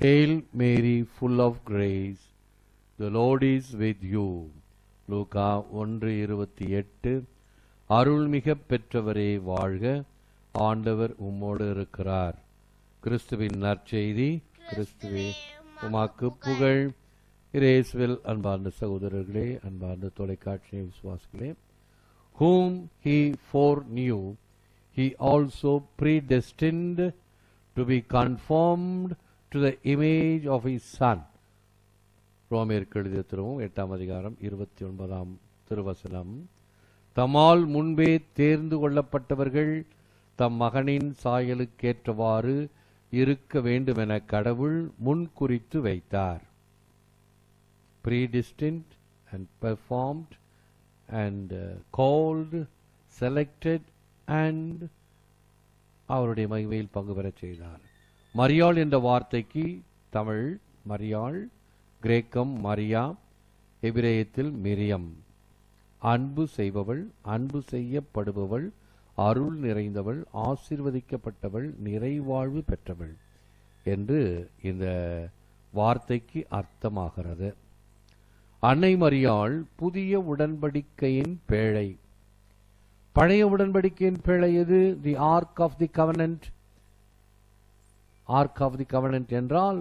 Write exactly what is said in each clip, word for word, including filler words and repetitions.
Hail Mary, full of grace, the Lord is with you. லூக்கா ஒன்று இருபத்தி எட்டு. அருள்மிக பெற்றவரே வாழ்க, ஆண்டவர் உம்மோடு இருக்கிறார். கிறிஸ்துவின் நற்செய்தி. கிறிஸ்துவே உமாக்கு புகழ். இயேசுவில் அன்பார்ந்த சகோதரர்களே, அன்பார்ந்த தொலைக்காட்சி விசுவாசிகளே, whom he foreknew, he also predestined to be conformed to the image of his son. ரோமேற்கு எழுதிய திருவும் எட்டாம் அதிகாரம் இருபத்தி ஒன்பதாம் திருவசனம். தம்மால் முன்பே தேர்ந்து கொள்ளப்பட்டவர்கள் தம் மகனின் சாயலுக்கேற்றவாறு இருக்க வேண்டுமென கடவுள் முன்குறித்து வைத்தார். predestined and performed and uh, called, selected and அவருடைய மகிமையில் பங்கு பெறச் செய்தார். மரியாள் என்ற வார்த்தைக்கு தமிழ் மரியாள், கிரேக்கம் மரியா, எபிரேயத்தில் மிரியம். அன்பு செய்பவள், அன்பு செய்யப்படுபவள், அருள் நிறைந்தவள், ஆசீர்வதிக்கப்பட்டவள், நிறைவாழ்வு பெற்றவள் என்று இந்த வார்த்தைக்கு அர்த்தமாகிறது. அன்னை மரியாள் புதிய உடன்படிக்கையின் பேழை. பழைய உடன்படிக்கையின் பேழை எது? The ark of the covenant. Ark of the covenant என்றால்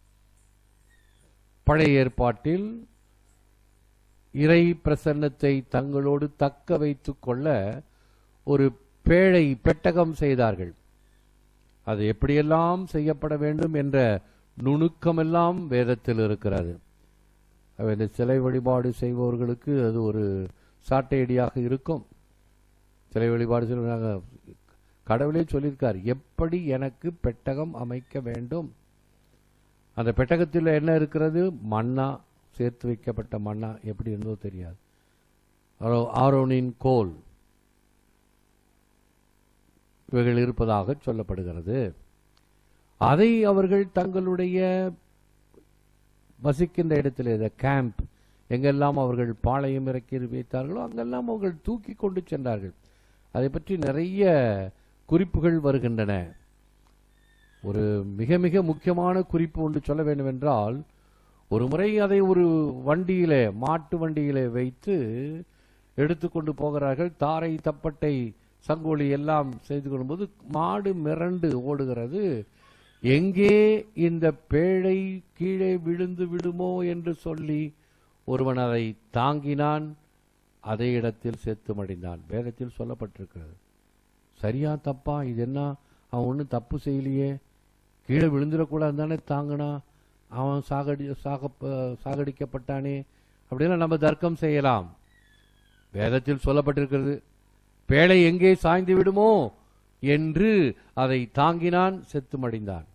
பழைய ஏற்பாட்டில் இறை பிரசன்னத்தை தங்களோடு தக்க வைத்துக் கொள்ள ஒரு பேழை பெட்டகம் செய்தார்கள். அது எப்படியெல்லாம் செய்யப்பட வேண்டும் என்ற நுணுக்கமெல்லாம் வேதத்தில் இருக்கிறது. இந்த சிலை வழிபாடு செய்பவர்களுக்கு அது ஒரு சாட்டையடியாக இருக்கும். சிலை வழிபாடு செய்வாங்க, கடவுளே சொல்லியிருக்கார் எப்படி எனக்கு பெட்டகம் அமைக்க வேண்டும். அந்த பெட்டகத்தில் என்ன இருக்கிறது? மன்னா, சேர்த்து வைக்கப்பட்ட மன்னா எப்படி இருந்தோ தெரியாது. ஆரோனின் கோல் இவைகள் இருப்பதாக சொல்லப்படுகிறது. அதை அவர்கள் தங்களுடைய வசிக்கின்ற இடத்தில் கேம்ப் எங்கெல்லாம் அவர்கள் பாளையம் இறக்கி வைத்தார்களோ அங்கெல்லாம் அவர்கள் தூக்கி கொண்டு சென்றார்கள். அதை பற்றி நிறைய குறிப்புகள் வருகின்றன. ஒரு மிக மிக முக்கியமான குறிப்பு ஒன்று சொல்ல வேண்டும் என்றால், ஒரு முறை அதை ஒரு வண்டியிலே, மாட்டு வண்டியிலே வைத்து எடுத்துக்கொண்டு போகிறார்கள். தாரை தப்பட்டை சங்கோலி எல்லாம் செய்து கொள்ளும்போது மாடு மிரண்டு ஓடுகிறது. எங்கே இந்த பேழை கீழே விழுந்து விடுமோ என்று சொல்லி ஒருவன் அதை தாங்கினான், அதே இடத்தில் செத்து மடிந்தான். வேதத்தில் சொல்லப்பட்டிருக்கிறது. சரியா தப்பா? இது என்ன, அவன் ஒன்றும் தப்பு செய்யலையே, கீழே விழுந்துடக்கூடாது தானே தாங்கினா, அவன் சாகடி சாக சாகடிக்கப்பட்டானே அப்படின்னா நம்ம தர்க்கம் செய்யலாம். வேதத்தில் சொல்லப்பட்டிருக்கிறது, பேழை எங்கே சாய்ந்து விடுமோ என்று அதை தாங்கினான், செத்து மடிந்தான்.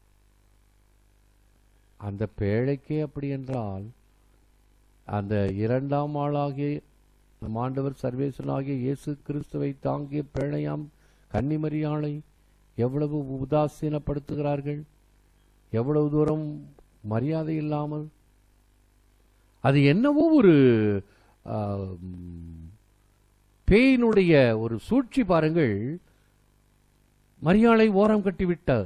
அந்த பேழைக்கே அப்படி என்றால், அந்த இரண்டாம் ஆளாகிய ஆண்டவர் சர்வேசனாகிய இயேசு கிறிஸ்துவை தாங்கிய பேழையாம் கன்னிமரியாளை எவ்வளவு உதாசீனப்படுத்துகிறார்கள், எவ்வளவு தூரம் மரியாதை இல்லாமல். அது என்னவோ ஒரு பேயினுடைய ஒரு சூழ்ச்சி பாருங்கள். மரியாளை ஓரம் கட்டிவிட்டார்.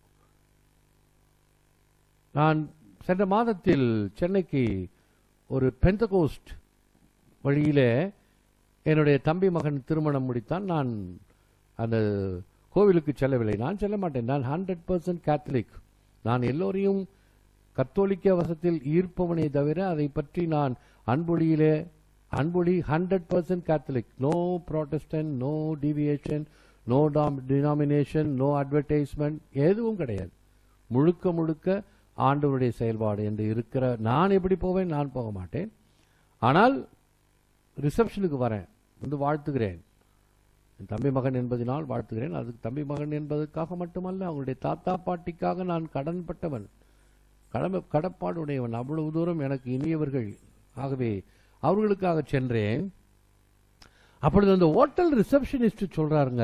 நான் சென்ற மாதத்தில் சென்னைக்கு ஒரு பெந்தகோஸ்ட் வழியிலே என்னுடைய தம்பி மகன் திருமணம் முடித்தான். நான் அந்த கோவிலுக்கு செல்லவில்லை. நான் செல்ல மாட்டேன். நான் ஹண்ட்ரட் பர்சன்ட் கேத்தலிக். நான் எல்லோரையும் கத்தோலிக்க வசத்தில் ஈர்ப்பவனே தவிர அதை பற்றி நான் அன்பொழியிலே அன்பொழி hundred percent catholic. No protestant, no deviation, no denomination, no advertisement, எதுவும் கிடையாது. முழுக்க முழுக்க ஆண்டவருடைய செயல்பாடு என்று இருக்கிற நான் எப்படி போவேன்? நான் போக மாட்டேன். ஆனால் ரிசப்ஷனுக்கு வரேன், வந்து வாழ்த்துகிறேன். என் தம்பி மகன் என்பதனால் வாழ்த்துகிறேன். அது தம்பி மகன் என்பதற்காக மட்டுமல்ல, அவங்களுடைய தாத்தா பாட்டிக்காக நான் கடன்பட்டவன், கடமை கடப்பாடுடையவன். அவ்வளவு தூரம் எனக்கு இனியவர்கள். ஆகவே அவர்களுக்காக சென்றேன். அப்பொழுது அந்த ஹோட்டல் ரிசப்ஷனிஸ்ட் சொல்றாருங்க,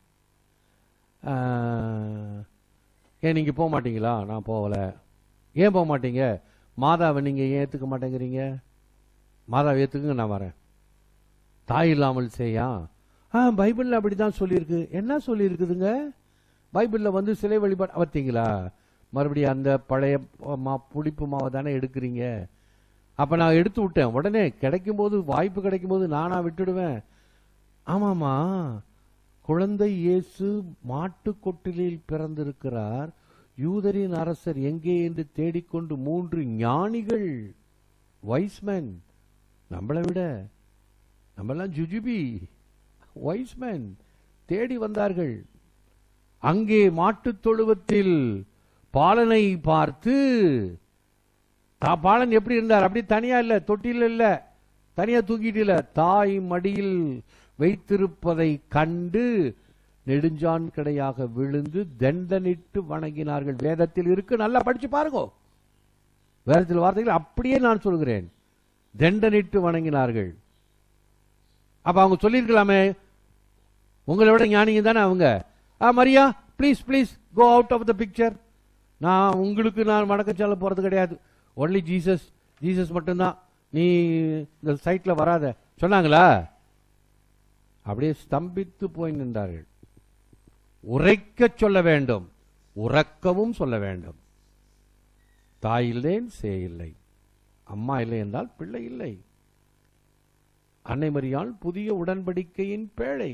ஏன் நீங்க போக மாட்டீங்களா? நான் போகல. ஏன் போக மாட்டீங்க? மாதாவை நீங்க ஏன் ஏத்துக்க மாட்டேங்கிறீங்க? மாதாவை ஏத்துக்குங்க, நான் வரேன். தாய் இல்லாமல் செய்யா? ஆ, பைபிள்ல அப்படிதான் சொல்லியிருக்கு. என்ன சொல்லி இருக்குதுங்க? பைபிள்ல வந்து சிலை வழிபாடு பார்த்தீங்களா? மறுபடியும் அந்த பழைய மா புளிப்பு மாவை தானே எடுக்கிறீங்க. அப்ப நான் எடுத்து விட்டேன். உடனே கிடைக்கும் போது, வாய்ப்பு கிடைக்கும் போது நானா விட்டுடுவேன். ஆமாமா, குழந்தை இயேசு மாட்டு கொட்டிலில் பிறந்திருக்கிறார், யூதரின் அரசர் எங்கே என்று தேடிக்கொண்டு மூன்று ஞானிகள், வைஸ்மேன், நம்மளை விட நம்மெல்லாம் ஜுஜுபி, வைஸ்மேன் தேடி வந்தார்கள். அங்கே மாட்டு தொழுவத்தில் பாலனை பார்த்து, பாலன் எப்படி இருந்தார்? அப்படி தனியா இல்ல, தொட்டில இல்ல, தனியா தூக்கிட்டு இல்ல, தாய் மடியில் வைத்திருப்பதை கண்டு நெடுஞ்சான் கிடையாக விழுந்து தண்டனிட்டு வணங்கினார்கள். வேதத்தில் இருக்கு, நல்லா படிச்சு பாருங்க. வேதத்தில் வார்த்தைகள் அப்படியே நான் சொல்கிறேன். தண்டனிட்டு வணங்கினார்கள். அப்ப அவங்க சொல்லியிருக்கலாமே, உங்களை விட ஞானிங்க தானே அவங்க. Maria, please please go out of the picture. நான் உங்களுக்கு நான் வணக்கம் சொல்ல போறது கிடையாது. ஒன்லி ஜீசஸ், ஜீசஸ் மட்டும்தான், நீ இந்த சைட்ல வராத சொன்னாங்களா? அப்படியே ஸ்தம்பித்து போய் நின்றார்கள். உரைக்க சொல்ல வேண்டும், உறக்கவும் சொல்ல வேண்டும். தாய் இல்லேன் சே இல்லை, அம்மா இல்லை என்றால் பிள்ளை இல்லை. அன்னை மரியாள் புதிய உடன்படிக்கையின் பேழை.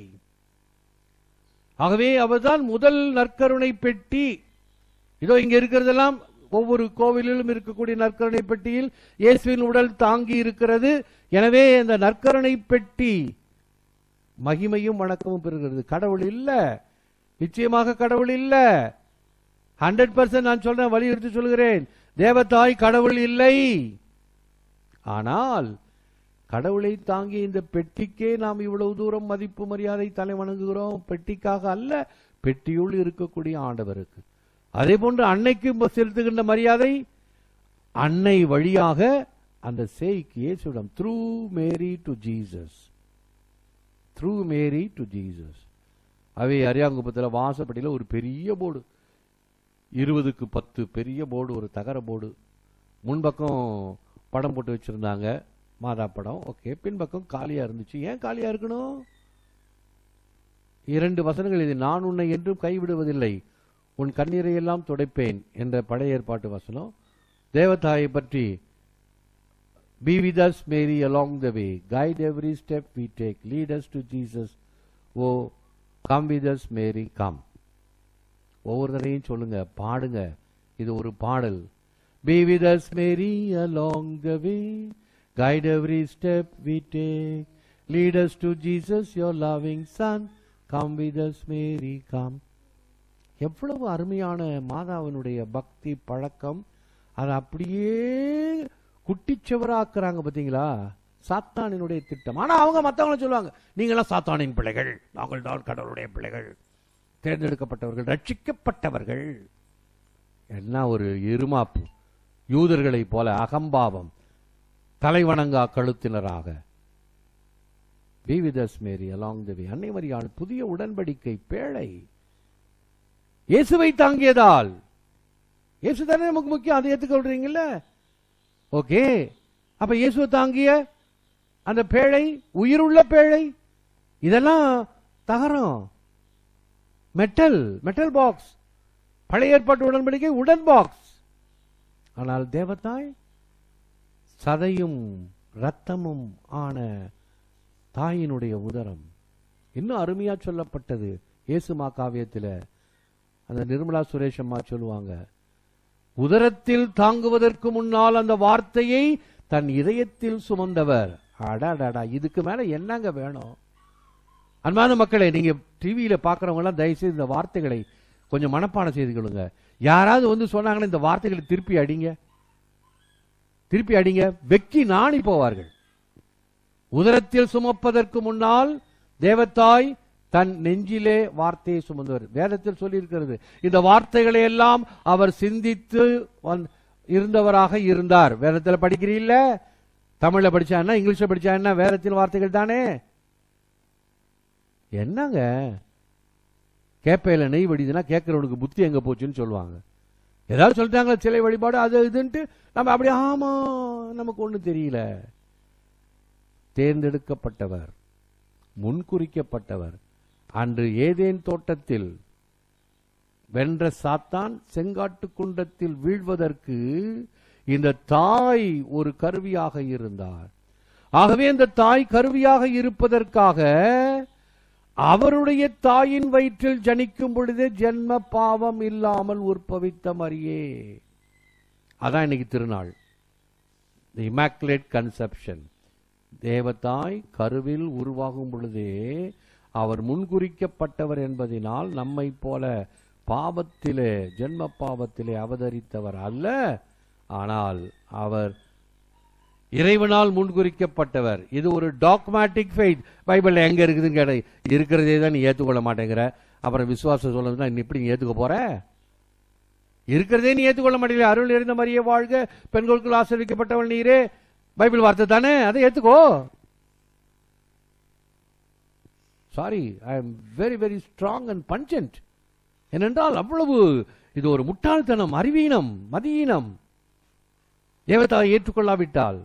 ஆகவே அவர்தான் முதல் நற்கருணை பெட்டி. இதோ இங்க இருக்கிறதெல்லாம் ஒவ்வொரு கோவிலிலும் இருக்கக்கூடிய நற்கருணை பெட்டியில் இயேசுவின் உடல் தாங்கி இருக்கிறது. எனவே இந்த நற்கருணை பெட்டி மகிமையும் வணக்கமும் பெறுகிறது. கடவுள் இல்ல, நிச்சயமாக கடவுள் இல்ல. ஹண்ட்ரட் பர்சன்ட் நான் சொல்றேன், வலியுறுத்தி சொல்கிறேன், தேவதாய் கடவுள் இல்லை. ஆனால் கடவுளை தாங்கி இந்த பெட்டிக்கே நாம் இவ்வளவு தூரம் மதிப்பு மரியாதை தலை வணங்குகிறோம். பெட்டிக்காக அல்ல, பெட்டியுள் இருக்கக்கூடிய ஆண்டவருக்கு. அதே போன்று அன்னைக்கு செலுத்துகின்ற மரியாதை அன்னை வழியாக அந்த சேய்க்கு இயேசுவிடம், through Mary to Jesus, through Mary to Jesus. அவை அரியாங்குப்பத்தில் வாசப்படியில் ஒரு பெரிய போர்டு, இருபதுக்கு பத்து பெரிய போர்டு, ஒரு தகர போர்டு. முன்பக்கம் படம் போட்டு வச்சிருந்தாங்க, மாதா படம். ஓகே, பின்பக்கம் காலியா இருந்துச்சு. ஏன் காலியா இருக்கணும்? இரண்டு வசனங்கள் இது, நான் உன்னை என்றும் கைவிடுவதில்லை, உன் கண்ணீரை எல்லாம் துடைப்பேன் என்ற பழைய ஏற்பாட்டு வசனம். தேவதாயை பற்றி, be with us Mary along the way, guide every step we take, lead us to Jesus, oh come with us Mary come. ஒவ்வொரு தடையும் சொல்லுங்க, பாடுங்க. இது ஒரு பாடல். Be with us Mary along the way, guide every step we take, lead us to Jesus your loving son, come with us Mary come. எவ்வளவு அருமையான மாதாவினுடைய பக்தி பழக்கம். அதை அப்படியே குட்டிச்சவராக்குறாங்க பாத்தீங்களா? சாத்தானினுடைய திட்டம். ஆனா அவங்க மற்றவங்களை சொல்லுவாங்க, நீங்களாம் சாத்தானின் பிள்ளைகள், நாங்கள் தான் கடவுளுடைய பிள்ளைகள், தேர்ந்தெடுக்கப்பட்டவர்கள், ரட்சிக்கப்பட்டவர்கள். என்ன ஒரு இருமாப்பு! யூதர்களை போல அகம்பாவம், தலைவணங்கா கழுத்தினராக. Be with us Mary along the way. அன்னை மரியாள் புதிய உடன்படிக்கை பேழை. இயேசுவை தாங்கியதால், இயேசு தானே நமக்கு முக்கியம், அதை ஏற்றுக்கொள்றீங்கல்ல? ஓகே, அப்ப இயேசுவை தாங்கிய அந்த பேழை, உயிருள்ள பேழை. இதெல்லாம் தகரம், மெட்டல், மெட்டல் பாக்ஸ். பழைய ஏற்பாட்டு உடன்படிக்கை உடன் பாக்ஸ். ஆனால் தேவதாய் சதையும் ரத்தமும் ஆன தாயினுடைய உதரம். இன்னும் அருமையா சொல்லப்பட்டது இயேசுமா காவியத்தில். அந்த நிர்மலா சுரேஷ் அம்மா சொல்லுவாங்க, உதரத்தில் தாங்குவதற்கு முன்னால் அந்த வார்த்தையை தன் இதயத்தில் சுமந்தவர். அடாடாடா, இதுக்கு மேல என்னங்க வேணும்? அன்பான மக்களே, நீங்க டிவியில பாக்குறவங்க எல்லாம் தயவுசெய்து இந்த வார்த்தைகளை கொஞ்சம் மனப்பாடம் செய்து கொள்ளுங்க. யாராவது வந்து சொன்னாங்கன்னா இந்த வார்த்தைகளை திருப்பி அடிங்க, திருப்பி அடிங்க, வெக்கி நாணி போவார்கள். உதரத்தில் சுமப்பதற்கு முன்னால் தேவதாய் தன் நெஞ்சிலே வார்த்தையை சுமந்தவர். வேதத்தில் சொல்லி இருக்கிறது, இந்த வார்த்தைகளை எல்லாம் அவர் சிந்தித்து இருந்தவராக இருந்தார். வேதத்தில் படிக்கிறீல்ல? தமிழ்ல படிச்சா என்ன, இங்கிலீஷ்ல படிச்சா என்ன, வேதத்தின் வார்த்தைகள் தானே. என்னங்க கேப்பையில நெய் வடிதுன்னா கேட்கிறவனுக்கு புத்தி எங்க போச்சுன்னு சொல்லுவாங்க. ஏதாவது சொல்லிட்டாங்க சிலை வழிபாடு அது இதுன்ட்டு நம்ம அப்படி ஆமா நமக்கு ஒண்ணு தெரியல. தேர்ந்தெடுக்கப்பட்டவர், முன்குறிக்கப்பட்டவர். அன்று ஏதேன் தோட்டத்தில் வென்ற சாத்தான் செங்காட்டு குண்டத்தில் வீழ்வதற்கு இந்த தாய் ஒரு கருவியாக இருந்தார். ஆகவே இந்த தாய் கருவியாக இருப்பதற்காக அவருடைய தாயின் வயிற்றில் ஜனிக்கும் பொழுதே ஜென்ம பாவம் இல்லாமல் உற்பவித்த மரியே. அதான் இன்னைக்கு திருநாள், இமாக்குலேட் கன்செப்ஷன். தேவதாய் கருவில் உருவாகும் பொழுதே அவர் முன்குறிக்கப்பட்டவர் என்பதனால் நம்மை போல பாவத்திலே ஜென்ம பாவத்திலே அவதரித்தவர் அல்ல, ஆனால் அவர் இறைவனால் முன்குறிக்கப்பட்டவர். இது ஒரு டாக்மேட்டிக் ஃபெய்த். பைபிள்ல எங்க இருக்குதுன்னு கேட்ட இருக்கிறதே தான் நீ ஏற்றுக்கொள்ள மாட்டேங்கிற, அப்புறம் விசுவாசம் சொல்லணும்னா நீ எப்படி நீ ஏற்றுக்க போற? இருக்கிறதே நீ ஏற்றுக்கொள்ள மாட்டேங்கிற. அருள் நிறைந்த மரியே வாழ்க, பெண்களுக்குள் ஆசீர்வதிக்கப்பட்டவள் நீரே, பைபிள் வார்த்தை தானே, அதை ஏத்துக்கோ. Sorry, I am very very strong and pungent. ஏனென்றால் அவ்வளவு இது ஒரு முட்டாள்தனம், அறிவீனம், மதியீனம். தேவதாயை ஏற்றுக்கொள்ளாவிட்டால்.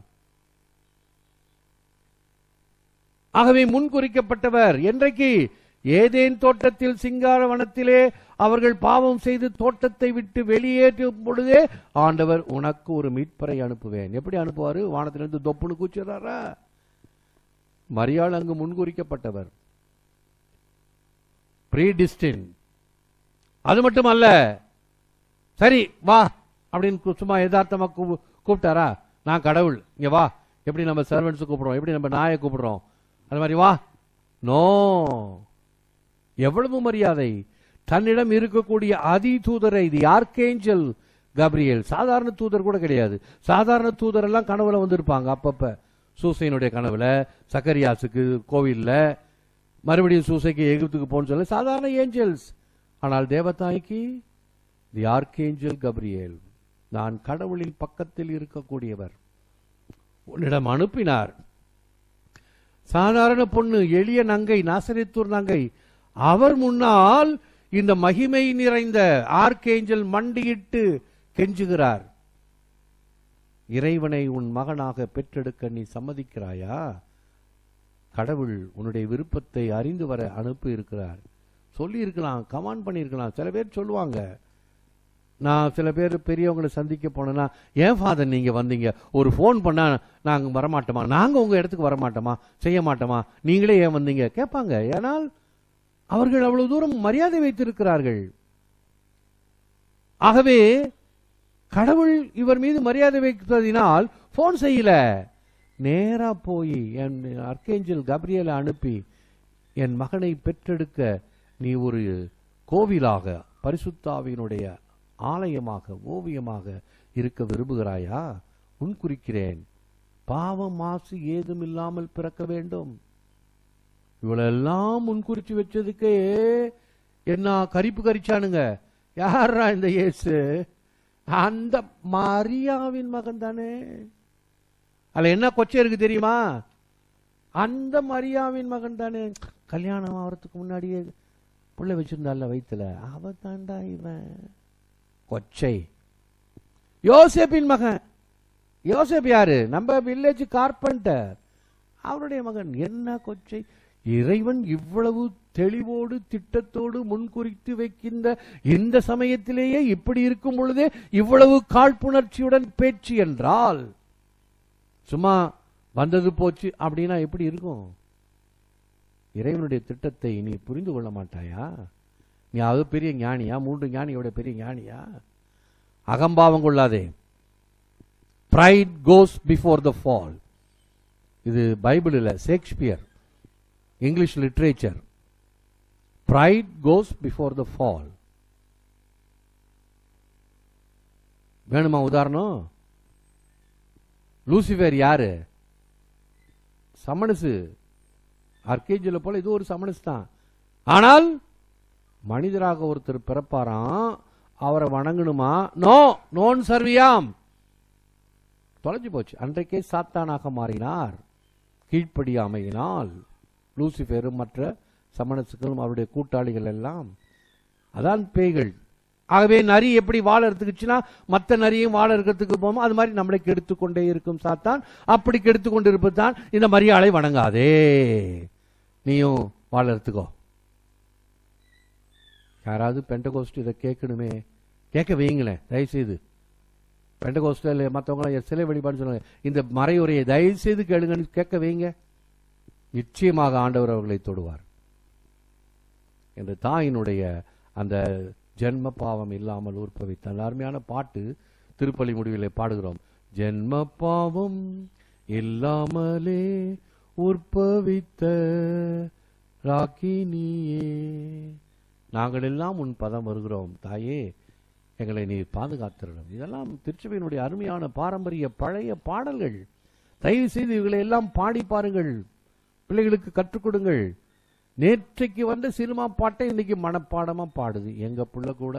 ஆகவே முன்குறிக்கப்பட்டவர் என்றைக்கு ஏதேன் தோட்டத்தில் சிங்கார வனத்திலே அவர்கள் பாவம் செய்து தோட்டத்தை விட்டு வெளியேற்றும் பொழுதே ஆண்டவர் உனக்கு ஒரு மீட்பரை அனுப்புவேன். எப்படி அனுப்புவாரு? வானத்திலிருந்து தொப்புன்னு கூச்சுறாரா? மரியாள் அங்கு முன்குறிக்கப்பட்டவர், ப்ரீடிஸ்டின். அது மட்டுமல்ல, சரி வா அப்படின்னு சும்மா யதார்த்தமா கூப்பிட்டாரா? நான் கடவுள், இங்க வா. எப்படி நம்ம சர்வன்ஸ் கூப்பிடுறோம், எப்படி நம்ம நாயை கூப்பிடுறோம், அது மாதிரி வா. நோ, எவ்வளவு மரியாதை! தன்னிடம் இருக்கக்கூடிய அதி தூதரை, தி ஆர்கேஞ்சல் கப்ரியேல், சாதாரண தூதர் கூட கிடையாது. சாதாரண தூதர் எல்லாம் கனவுல வந்திருப்பாங்க அப்பப்ப. சூசையினுடைய கனவுல, சக்கரியாசுக்கு கோவில்ல, மறுபடியும் சூசைக்கு எகிப்துக்கு போன்னு சொல்ல சாதாரண ஏஞ்சல்ஸ். ஆனால் தேவதாய்க்கு தி ஆர்கேஞ்சல் கப்ரியேல், நான் கடவுளின் பக்கத்தில் இருக்கக்கூடியவர், உன்னிடம் அனுப்பினார். சாதாரண பொண்ணு, எளிய நங்கை, நாசரேத்தூர் நங்கை, அவர் முன்னால் இந்த மகிமை நிறைந்த ஆர்கேஞ்சல் மண்டியிட்டு கெஞ்சுகிறார். இறைவனை உன் மகனாக பெற்றெடுக்க நீ சம்மதிக்கிறாயா? கடவுள் உன்னுடைய விருப்பத்தை அறிந்து வர அனுப்பி இருக்கிறார். சொல்லி இருக்கலாம், கமாண்ட் பண்ணியிருக்கலாம். சில பேர் சொல்லுவாங்க, நான் சில பேர் பெரியவங்களை சந்திக்க போனேன்னா, ஏன் ஃபாதர் நீங்க வந்தீங்க, ஒரு ஃபோன் பண்ணா நாங்க வரமாட்டோமா, நாங்க உங்க இடத்துக்கு வரமாட்டோமா, செய்ய மாட்டோமா, நீங்களே ஏன் வந்தீங்க கேட்பாங்க. ஏனால் அவர்கள் அவ்வளவு தூரம் மரியாதை வைத்திருக்கிறார்கள். ஆகவே கடவுள் இவர் மீது மரியாதை வைத்ததினால் போன் செய்யல, நேரா போய் என் ஆர்கேஞ்சல் கப்ரியேலை அனுப்பி என் மகனை பெற்றெடுக்க நீ ஒரு கோவிலாக, பரிசுத்தாவியினுடைய ஆலயமாக, ஓவியமாக இருக்க விரும்புகிறாயா? முன்குறிக்கிறேன், பாவம் மாசு ஏதும் இல்லாமல் பிறக்க வேண்டும். இவளெல்லாம் முன்குறிச்சு வச்சதுக்கே என்ன கரிப்பு கரிச்சானுங்க. யாரா இந்த இயேசு? அந்த மரியாவின் மகன் தானே. அதுல என்ன கொச்சை இருக்கு தெரியுமா? அந்த மரியாவின் மகன் தானே. கல்யாணம் ஆகிறதுக்கு முன்னாடியே புள்ள வச்சிருந்தால வயிற்றுல, அவ தாண்டா இவன். கொச்சை. யோசேப்பின் மகன். யோசேப் யாரு? நம்ம வில்லேஜ் கார்பெண்டர், அவருடைய மகன். என்ன கொச்சை! இறைவன் இவ்வளவு தெளிவோடு திட்டத்தோடு முன்குறித்து வைக்கின்ற இந்த சமயத்திலேயே இப்படி இருக்கும் பொழுதே இவ்வளவு காழ்ப்புணர்ச்சியுடன் பேச்சு என்றால், சும்மா வந்தது போச்சு அப்படின்னா எப்படி இருக்கும்? இறைவனுடைய திட்டத்தை நீ புரிந்து கொள்ள மாட்டாயா? நீ அது பெரிய ஞானியா? மூன்று ஞானியோட பெரிய ஞானியா? அகம்பாவம் கொள்ளாதே. Pride goes before the fall. இது பைபிள் இல்ல, Shakespeare, English literature. Pride goes before the fall. வேணுமா உதாரணம்? லூசிபர் யாரு? சமணசு. ஆர்கேஞ்சல் போல இது ஒரு சமணஸ் தான். ஆனால் மனிதராக ஒருத்தர் பிறப்பாராம், அவரை வணங்கணுமா? No, known சர்வியாம். தொலைஞ்சு போச்சு. அன்றைக்கே சாத்தானாக மாறினார் கீழ்ப்படியாமையினால். லூசிபேரும் மற்ற சமணசுகளும் அவருடைய கூட்டாளிகள் எல்லாம் அதான் பேய்கள். ஆகவே நரி எப்படி வாழ எடுத்துக்கிச்சுன்னா மற்ற நரியும் வாழ இருக்கிறதுக்கு போவோம், அது மாதிரி நம்மளை கெடுத்துக் கொண்டே இருக்கும் சாத்தான். அப்படி கெடுத்துக் கொண்டு இருப்பதுதான் இந்த மரியாதை. வணங்காதே, நீயும் வாழ எடுத்துக்கோ. யாராவது பெண்டகோஸ்ட் இதை கேட்கணுமே, கேட்க வைங்களேன் தயவுசெய்து. பெண்டகோஸ்டில் மற்றவங்களாம் சிலை வழிபாடு சொல்லுவாங்க, இந்த மறையுரையை தயவுசெய்து கேளுங்கன்னு கேட்க வைங்க. நிச்சயமாக ஆண்டவர் அவர்களை தொடுவார். என்ற தாயினுடைய அந்த ஜென்ம பாவம் இல்லாமல் உற்பவித்த அந்த அருமையான பாட்டு திருப்பலி முடிவிலே பாடுகிறோம். ஜென்ம பாவம் இல்லாமலே உற்பவித்த ராக்கினியே, நாங்கள் எல்லாம் உன் பதம் வருகிறோம் தாயே, எங்களை நீர் பாதுகாத்திரணும். இதெல்லாம் திருச்சபையினுடைய அருமையான பாரம்பரிய பழைய பாடல்கள். தயவு செய்து இவர்களை எல்லாம் பாடி பாருங்கள், பிள்ளைகளுக்கு கற்றுக் கொடுங்கள். நேற்றைக்கு வந்த சினிமா பாட்டை இன்னைக்கு மனப்பாடமா பாடுது எங்க புள்ள கூட.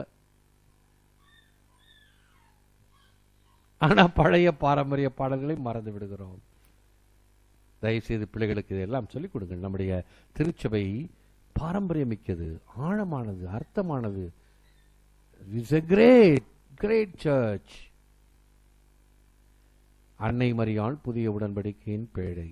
ஆனா பழைய பாரம்பரிய பாடல்களை மறந்து விடுகிறோம். தயவுசெய்து பிள்ளைகளுக்கு இதெல்லாம் சொல்லிக் கொடுங்கள். நம்முடைய திருச்சபை பாரம்பரியமிக்கது, ஆழமானது, அர்த்தமானது. It's a great great church. அன்னை மரியாள் புதிய உடன்படிக்கையின் பேழை.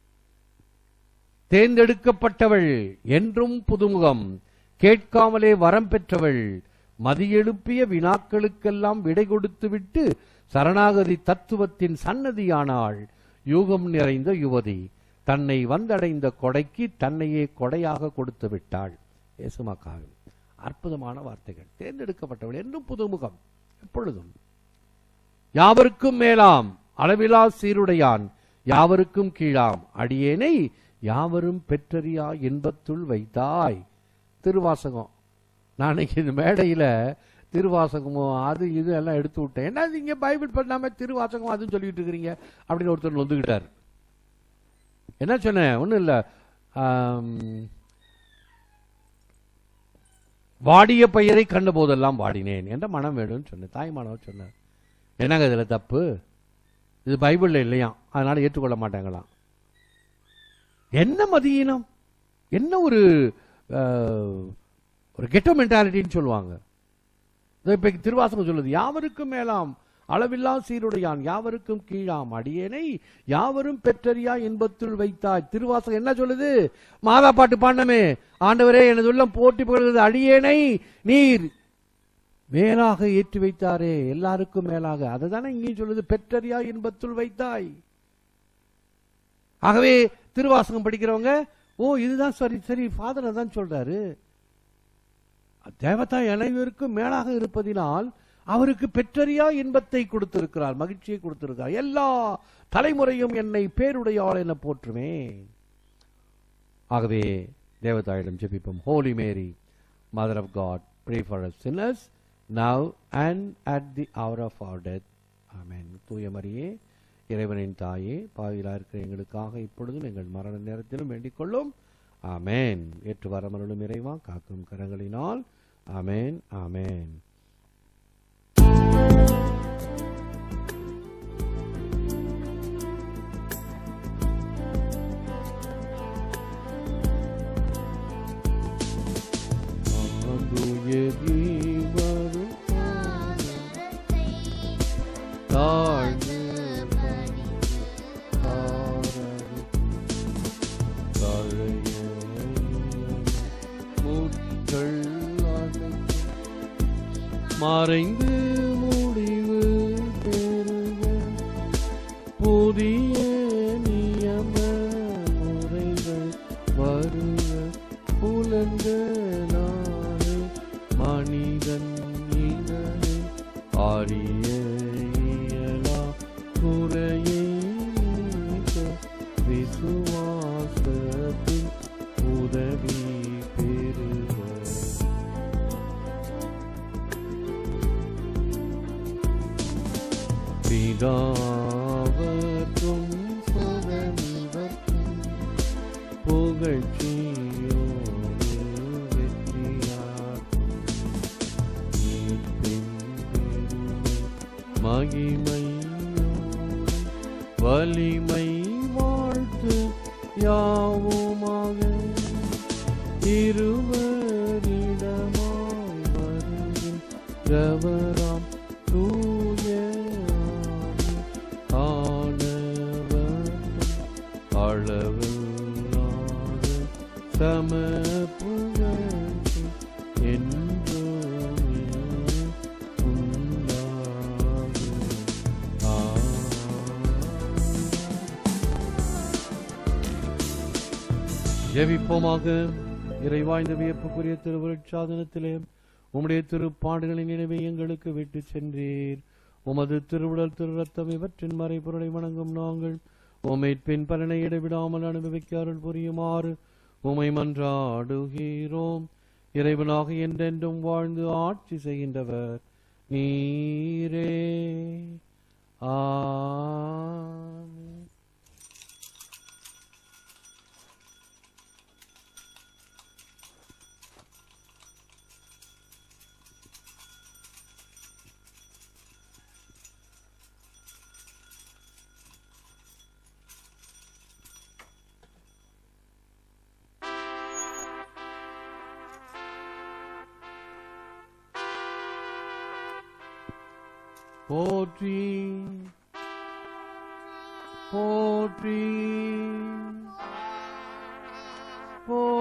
தேர்ந்தெடுக்கப்பட்டவள், என்றும் புதுமுகம், கேட்காமலே வரம் பெற்றவள், மதியெழுப்பிய வினாக்களுக்கெல்லாம் விடை கொடுத்து விட்டு சரணாகதி தத்துவத்தின் சன்னதியானாள். யூகம் நிறைந்த யுவதி, தன்னை வந்தடைந்த கொடைக்கு தன்னையே கொடையாக கொடுத்து விட்டாள். இயேசுமாக்காவின் அற்புதமான வார்த்தைகள். தேர்ந்தெடுக்கப்பட்டவள், என்றும் புதுமுகம், எப்பொழுதும். யாவருக்கும் மேலாம், அளவிலா சீருடையான், யாவருக்கும் கீழாம், அடியேனை யாவரும் பெற்றறியா இன்பத்துள் வைத்தாய். திருவாசகம். நான் இந்த மேடையில திருவாசகமும் அது இது எல்லாம் எடுத்து விட்டேன். என்ன நீங்க பைபிள் பண்ணாம திருவாசகம் அதுன்னு சொல்லிட்டு இருக்கிறீங்க அப்படின்னு ஒருத்தர் வந்துகிட்டார். என்ன சொன்னேன்? ஒன்றும் இல்லை, வாடிய பெயரை கண்ட போதெல்லாம் வாடினேன் என்ற மனம் வேணும்னு சொன்னேன். தாய்மானவர் சொன்னார், என்னங்க இதில் தப்பு, இது பைபிளில் இல்லையா, அதனால ஏற்றுக்கொள்ள மாட்டாங்களாம். என்ன மதியினம், என்ன ஒரு ஒரு கெட்டோ மென்டாலிட்டின்னு சொல்லுவாங்க. இப்ப திருவாசகம் சொல்லுது, யாவருக்கும் மேலாம், அளவில்லா சீருடையான், யாவருக்கும் கீழாம், அடியேனை யாவரும் பெற்றறியா இன்பத்துள் வைத்தாய். திருவாசகம் என்ன சொல்லுது? மாதா பாட்டு பாண்டமே, ஆண்டவரே எனது உள்ளம் போட்டி புகழ்கிறது, அடியேனை நீர் மேலாக ஏற்றி வைத்தாரே, எல்லாருக்கும் மேலாக. அதுதானே இங்கேயும் சொல்லுது, பெற்றறியா இன்பத்துள் வைத்தாய். ஆகவே திருவாசகம் படிக்கிறவங்க, ஓ இதுதான் சரி சரி ஃபாதர் தான் சொல்றாரு, தேவதாய் அனைவருக்கும் மேலாக இருப்பதினால் அவருக்கு பெற்றறியா இன்பத்தை கொடுத்திருக்கிறார், மகிழ்ச்சியை கொடுத்திருக்கிறார். எல்லா தலைமுறையும் என்னை பேருடையாள் என போற்றுமே. ஆகவே தேவதாயிடம் ஜெபிப்போம். Holy Mary, mother of God, pray for us sinners now and at the hour of our death. ஆமென். தூய மரியே, இறைவனின் தாயே, பாவிலா இருக்கிற எங்களுக்காக இப்பொழுதும் எங்கள் மரண நேரத்திலும் வேண்டிக் கொள்ளும். ஆமேன். ஏற்று வரமருளும் இறைவா, காக்கும் கரங்களினால். ஆமேன் ஆமேன். மறைந்து முடிவு பெறுக, புதிய நியம முறைகள் வருக, புலந்த நாளை மனிதன் இதனை அறிய இயலா குறையை நீக்க விசுவாசத்தின் உதவி பெறுக. பிதாவர்க்கும் சுகந்தர்க்கும் புகழ்ச்சியோடு வெற்றியார்க்கும் மீட்பின் பெருமை மகிமையோடு வலிமை வாழ்த்து யாவுமாக இருவரிடமாய் வருகின்றவராம் தூய அளவில்லாத சம புகழ்ச்சி என்றென்றும் ஜெபிப்போமாக. இறைவாய்ந்த வியப்புக்குரிய திருவருட்சாதனத்திலே உம்முடைய திருப்பாடுகளின் நினைவை எங்களுக்கு விட்டு சென்றீர். உமது திருவுடல் திரு ரத்தம் இவற்றின் மறைபொருளை வணங்கும் நாங்கள் உம்மை பின் பலனை இடைவிடாமல் அனுபவிக்க அருள் புரியுமாறு உம்மை மன்றாடுகிறோம். இறைவனாக என்றென்றும் வாழ்ந்து ஆட்சி செய்கின்றவர் நீரே. ஆமென். போற்றி போற்றி போற்றி.